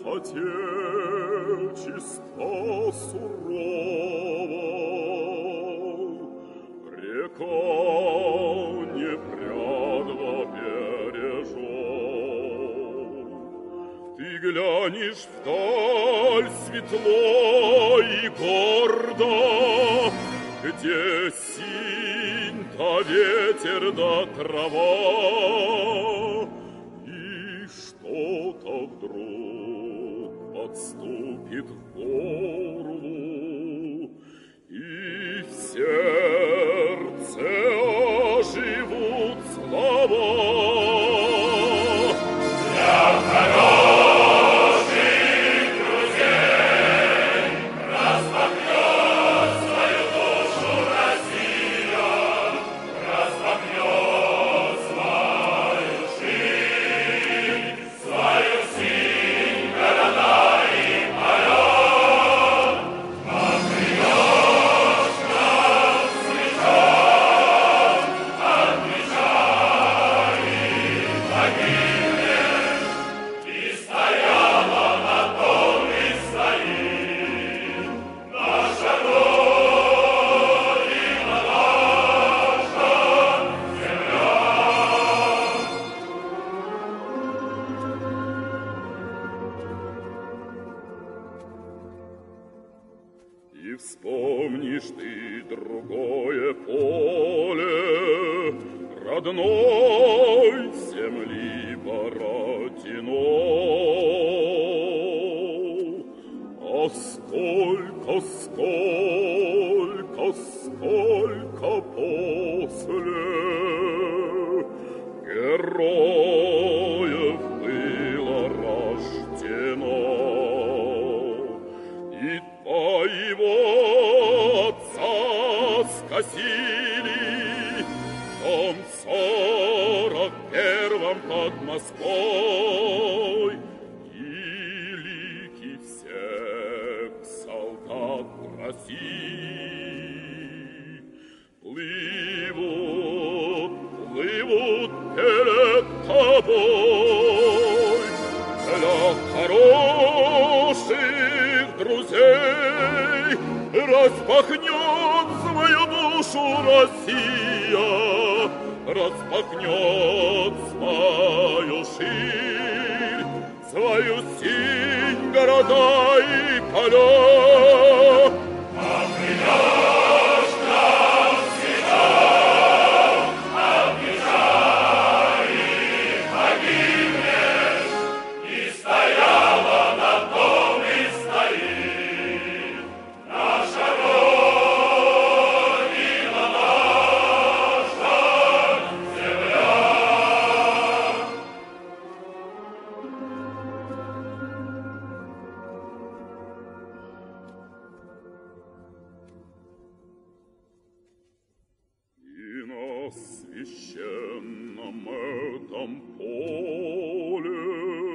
Отечество сурово, река непрядво бережет. Ты глянешь вдаль светло и гордо, где синь да ветер да трава, и что-то вдруг подступит к горлу, и в сердце оживут слова. Для хороших друзей распахнет свою душу Россия, распахнет свою жизнь, свою синь города и поля. Отбьешь нам свечом от меча и погибнешь, и стояла на том и стоит наша Родина, наша земля. И вспомнишь ты другое поле родной земли Бородино. А сколько после героев было рождено, и твоего отца скосили в том 41-м под Москвой, и лики всех солдат России плывут перед тобой. Для хороших друзей распахнет свою душу Россия, распахнет свою ширь, свою синь города и поля. Отбьешь нам свечом от меча и погибнешь, и стояла на том и стоит наша Родина, наша земля. И на священном этом поле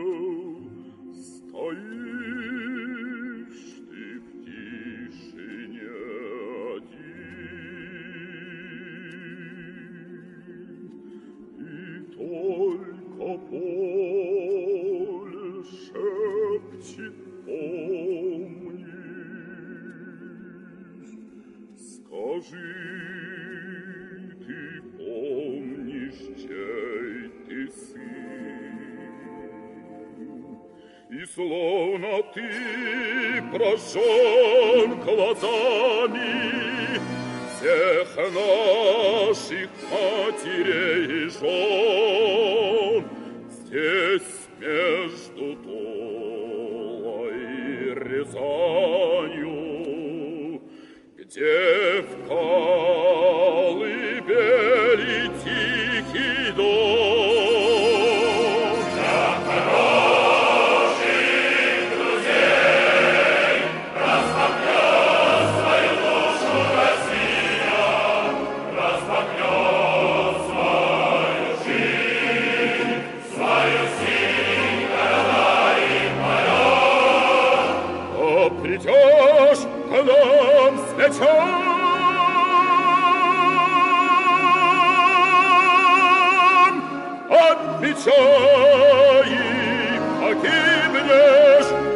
стоишь ты в тишине один, и только поле шепчет: помнишь, скажи, ты помнишь, чей ты сын? И словно ты прожжен глазами всех наших матерей и жен, здесь между Тулой и Рязанью, где в колыбели тихий дом. Для хороших друзей распахнет свою душу Россия, распахнет свою жизнь, свою синь города и поля. А придешь к нам с мечом от меча и погибнешь,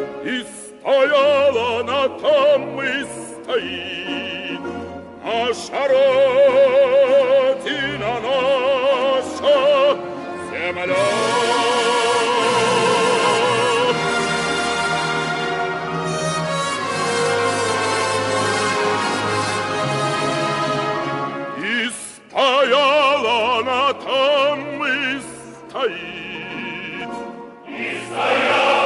стояла она там и стоит, наша Родина, наша земля. И стояла она там и стоит, и стояла.